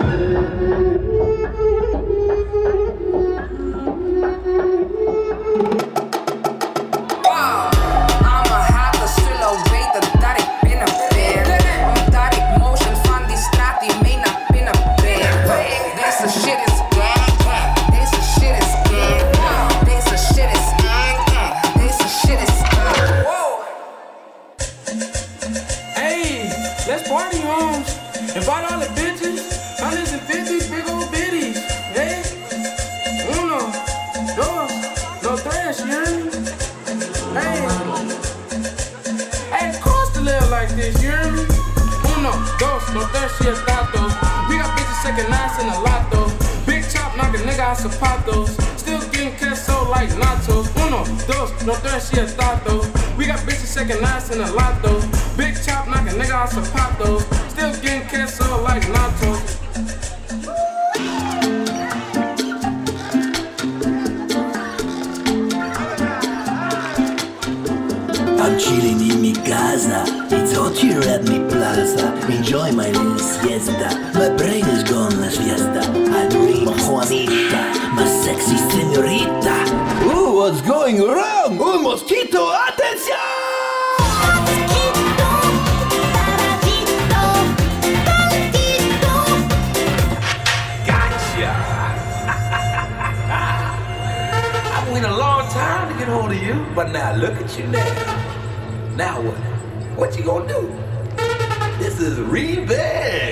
I'm chilling in mi casa, it's hot here at mi plaza. Enjoy my little siesta, my brain is gone, let's fiesta. I dream of Juanita, my sexy señorita. Ooh, what's going wrong? Un mosquito, atención! I waited a long time to get hold of you, but now look at you now. Now what? What you gonna do? This is revenge.